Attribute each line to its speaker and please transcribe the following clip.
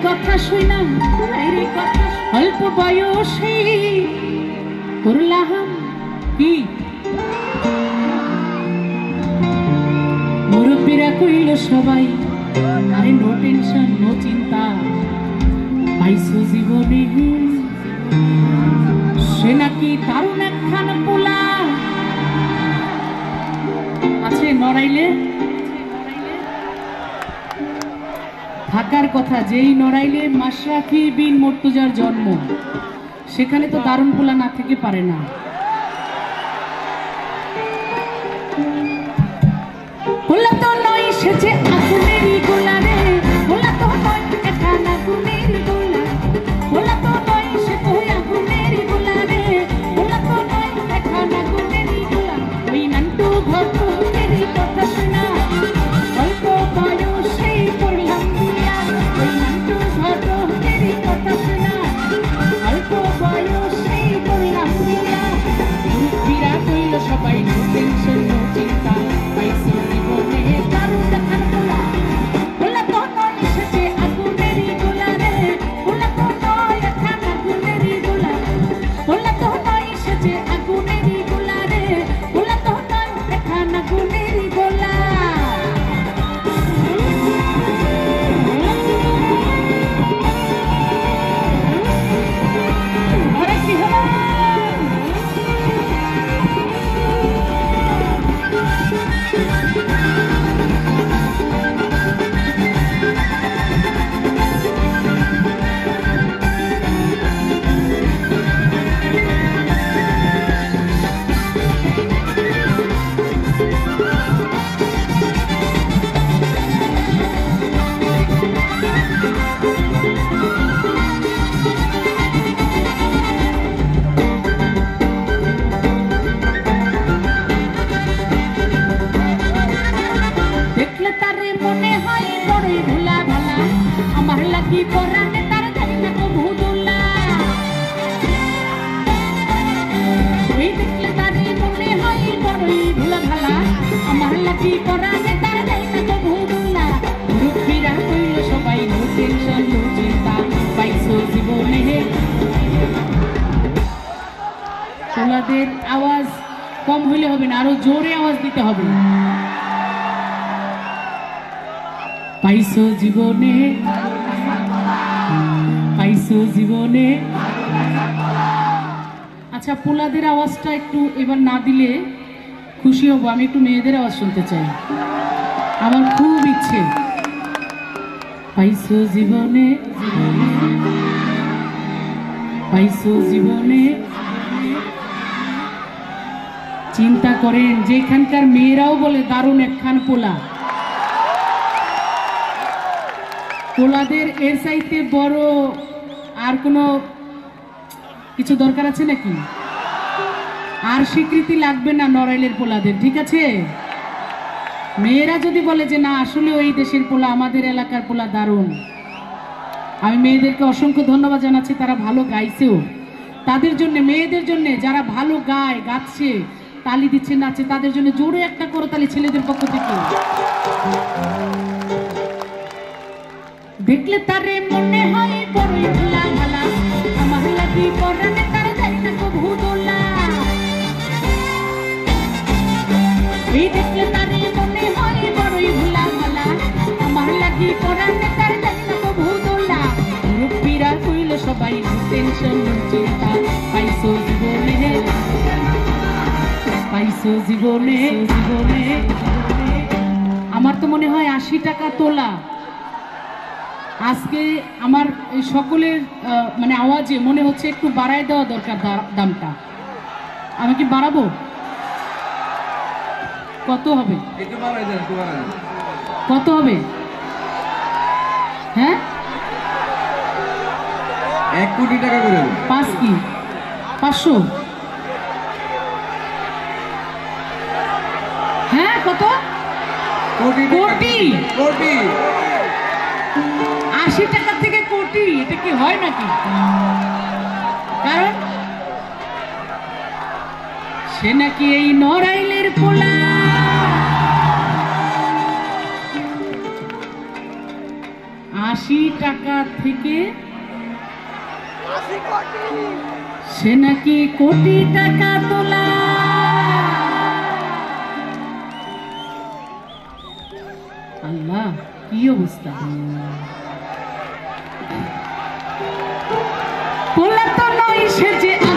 Speaker 1: কথা শুইলাম মায়ের কথা অল্প বয়সে করলাম কি মুরব্বীরা কইল সবাই আরে নো টেনশন নো চিন্তা পাইছো জীবনে সে নাকি দারুণ একখান পোলা আছে নড়াইলে থাকার কথা যেই নড়াইলে মাশরাফি বিন মুর্তজার জন্ম সেখানে তো দারুণ পোলা না থেকে পারে না পোলা তো নয় সেজে আগুনেরই গোলা রে পোলা তো নয় এখান আগুনেরই গোলা পোলা তো নয় সে তো আগুনেরই গোলা রে পোলা তো নয় এখান আগুনেরই গোলা ওই নান্টু ভক্তেরই কথা শোনা অল্প বয়সে করলাম বিয়া ওই নান্টু ভক্তেরই কথা শোনা অল্প বয়সে করলাম বিয়া মুরব্বীরা কইল সবাই নো টেনশন নো চিন্তা পাইছো জীবনে দারুণ একখান পোলা পোলা তো নয় সেজে আগুনেরই গোলা রে পোলা তো নয় এখান আগুনেরই গোলা পোলা তো নয় সেজে আগুনেরই গোলা রে পোলা তো নয় এখান আগুনেরই গোলা আরে কি হলো দেখলে তারে মনে হয় বড়ই ভোলা ভালা আমার লাগি পরানে তার জানি না তো ভুদুলা ওই দেখলে তারে মনে হয় বড়ই ভোলা ভালা আমার লাগি পরানে তার জানি না তো ভুদুলা মুরব্বীরা কইল সবাই নো টেনশন নো চিন্তা পাইছো জীবনে পোলাদের আওয়াজ কম হইলে হবে না আরো জোরে আওয়াজ দিতে হবে পাইছো জীবনে পাইছো জীবনে আচ্ছা পোলাদের আওয়াজটা একটু এবার না দিলে খুশি হব আমি একটু মেয়েদের আওয়াজ শুনতে চাই আমার খুব ইচ্ছে পাইছো জীবনে পাইছো জীবনে চিন্তা করেন যেখানকার মেয়েরাও বলে দারুণ একখান পোলা পোলাদের এর চাইতে বড় আর কোনো কিছু দরকার আছে নাকি আর স্বীকৃতি লাগবে না নড়াইলের পোলাদের ঠিক আছে মেয়েরা যদি বলে যে না আসলে ওই দেশের পোলা আমাদের এলাকার পোলা দারুণ আমি মেয়েদেরকে অসংখ্য ধন্যবাদ জানাচ্ছি তারা ভালো গাইছেও তাদের জন্য মেয়েদের জন্য যারা ভালো গায় গাচ্ছে তালি দিচ্ছে নাচে তাদের জন্য জোরে একটা করতালি ছেলেদের পক্ষ থেকে দেখলে তারে মনে হয় বড়ই ভোলা ভালা আমার লাগি পরানে তার জানি না তো ভুদুলা এই দেখলে তারে মনে হয় বড়ই ভোলা ভালা আমার লাগি পরানে তার জানি না তো ভুদুলা মুরব্বীরা কইল সবাই নো টেনশন নো চিন্তা পাইছো জীবনে পাইছো জীবনে জীবনে আমার তো মনে হয় 80 টাকা তোলা আজকে আমার এই সকলের মানে আওয়াজে মনে হচ্ছে একটু বাড়ায় দেওয়া দরকার দামটা আমি কি বাড়াবো কত হবে কত হবে হ্যাঁ
Speaker 2: 1 কোটি টাকা করে
Speaker 1: 5 কি 500 হ্যাঁ কত
Speaker 2: কোটি
Speaker 1: কোটি
Speaker 2: কোটি
Speaker 1: 80 টাকা থেকে কোটি এটা কি হয় নাকি কারণ সে নাকি এই নড়াইলের পোলা 80 টাকা থেকে সে নাকি কোটি টাকা তোলা। আল্লাহ কি অবস্থা! পোলা তো নয় সে যে